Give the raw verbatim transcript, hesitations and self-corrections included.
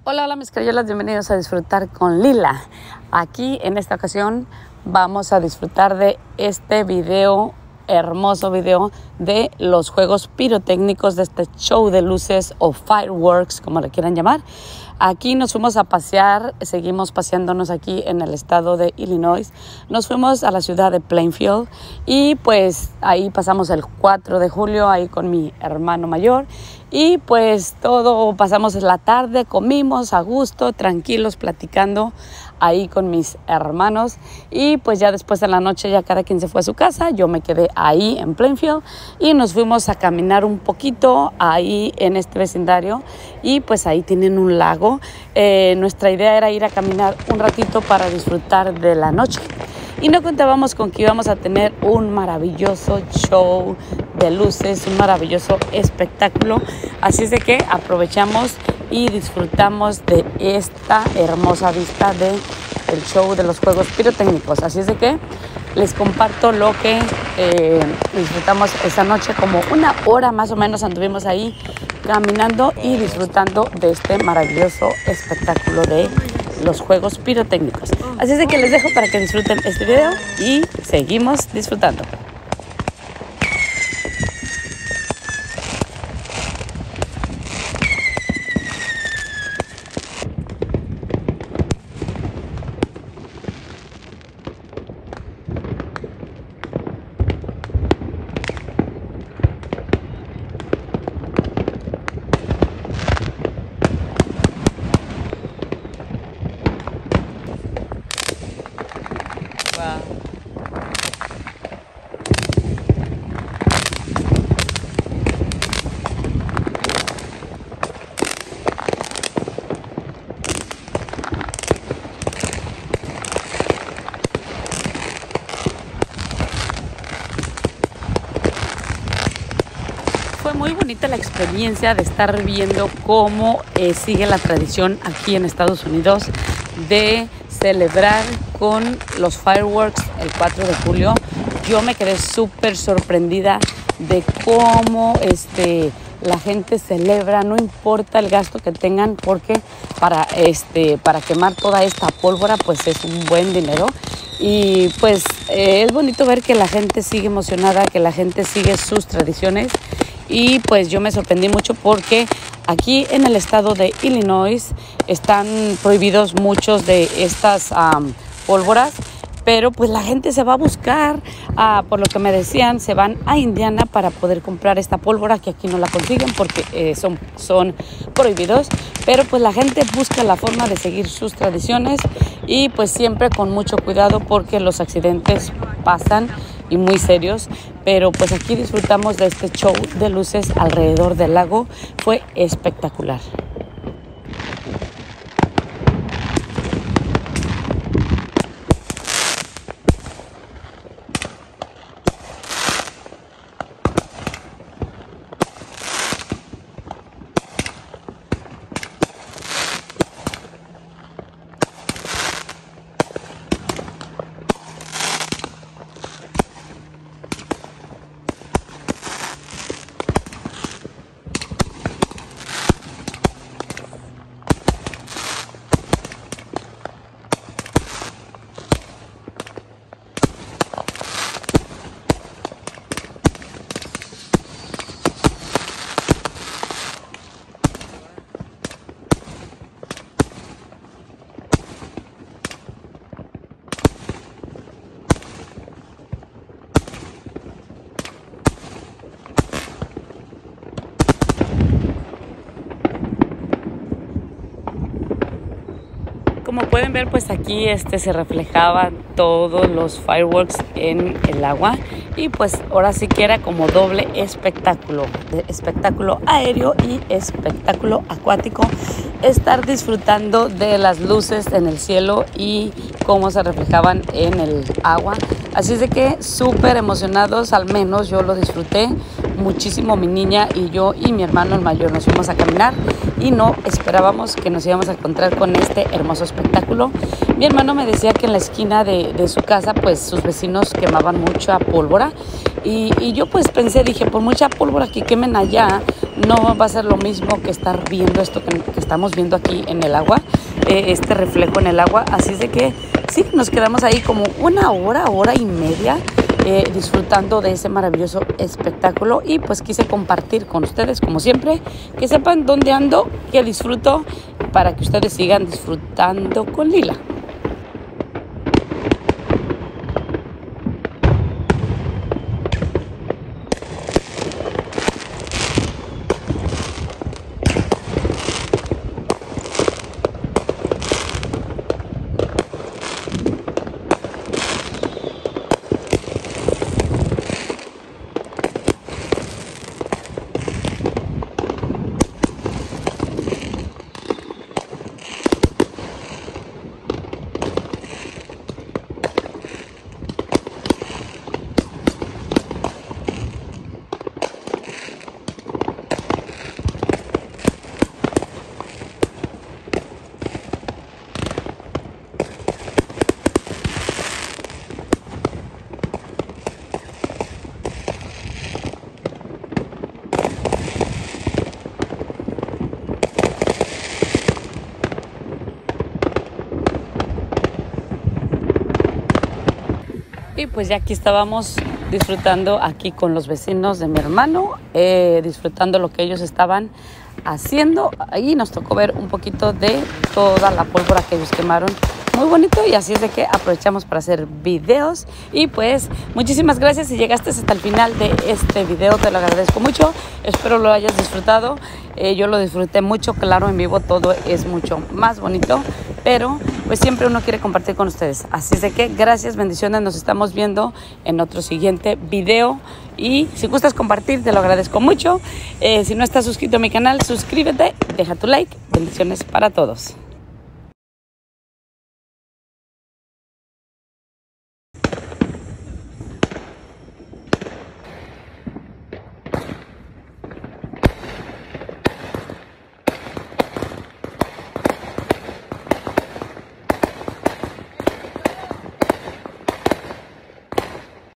Hola, hola mis crayolas, bienvenidos a Disfrutar con Lila. Aquí en esta ocasión vamos a disfrutar de este video, hermoso video de los juegos pirotécnicos, de este show de luces o fireworks, como le quieran llamar. Aquí nos fuimos a pasear, seguimos paseándonos aquí en el estado de Illinois. Nos fuimos a la ciudad de Plainfield y pues ahí pasamos el cuatro de julio ahí con mi hermano mayor. Y pues todo, pasamos la tarde, comimos a gusto, tranquilos, platicando ahí con mis hermanos. Y pues ya después de la noche ya cada quien se fue a su casa, yo me quedé ahí en Plainfield y nos fuimos a caminar un poquito ahí en este vecindario. Y pues ahí tienen un lago. Eh, nuestra idea era ir a caminar un ratito para disfrutar de la noche. Y no contábamos con que íbamos a tener un maravilloso show de luces, un maravilloso espectáculo. Así es de que aprovechamos y disfrutamos de esta hermosa vista del show de los juegos pirotécnicos. Así es de que les comparto lo que eh, disfrutamos esta noche. Como una hora más o menos anduvimos ahí caminando y disfrutando de este maravilloso espectáculo de los juegos pirotécnicos. Así es de que les dejo para que disfruten este video y seguimos disfrutando. Wow. Fue muy bonita la experiencia de estar viendo cómo eh, sigue la tradición aquí en Estados Unidos de celebrar con los fireworks el cuatro de julio. Yo me quedé súper sorprendida de cómo este, la gente celebra, no importa el gasto que tengan, porque para, este, para quemar toda esta pólvora pues es un buen dinero. Y pues eh, es bonito ver que la gente sigue emocionada, que la gente sigue sus tradiciones. Y pues yo me sorprendí mucho porque aquí en el estado de Illinois están prohibidos muchos de estas um, pólvoras, pero pues la gente se va a buscar, uh, por lo que me decían, se van a Indiana para poder comprar esta pólvora, que aquí no la consiguen porque eh, son, son prohibidos, pero pues la gente busca la forma de seguir sus tradiciones y pues siempre con mucho cuidado porque los accidentes pasan y muy serios, pero pues aquí disfrutamos de este show de luces alrededor del lago. Fue espectacular. Como pueden ver, pues aquí este, se reflejaban todos los fireworks en el agua y pues ahora sí que era como doble espectáculo, de espectáculo aéreo y espectáculo acuático, estar disfrutando de las luces en el cielo y cómo se reflejaban en el agua. Así es de que súper emocionados, al menos yo lo disfruté muchísimo mi niña y yo y mi hermano el mayor. Nos fuimos a caminar y no esperábamos que nos íbamos a encontrar con este hermoso espectáculo. Mi hermano me decía que en la esquina de, de su casa pues sus vecinos quemaban mucha pólvora y, y yo pues pensé, dije, por mucha pólvora que quemen allá no va a ser lo mismo que estar viendo esto que, que estamos viendo aquí en el agua, eh, este reflejo en el agua. Así es de que sí, nos quedamos ahí como una hora, hora y media eh, disfrutando de ese maravilloso espectáculo y pues quise compartir con ustedes, como siempre, que sepan dónde ando, que disfruto, para que ustedes sigan disfrutando con Lila. Y pues ya aquí estábamos disfrutando aquí con los vecinos de mi hermano, eh, disfrutando lo que ellos estaban haciendo. Ahí nos tocó ver un poquito de toda la pólvora que ellos quemaron. Muy bonito, y así es de que aprovechamos para hacer videos. Y pues muchísimas gracias si llegaste hasta el final de este video, te lo agradezco mucho, espero lo hayas disfrutado. eh, yo lo disfruté mucho, claro, en vivo todo es mucho más bonito, pero pues siempre uno quiere compartir con ustedes. Así es de que gracias, bendiciones, nos estamos viendo en otro siguiente video. Y si gustas compartir, te lo agradezco mucho. Eh, si no estás suscrito a mi canal, suscríbete, deja tu like. Bendiciones para todos.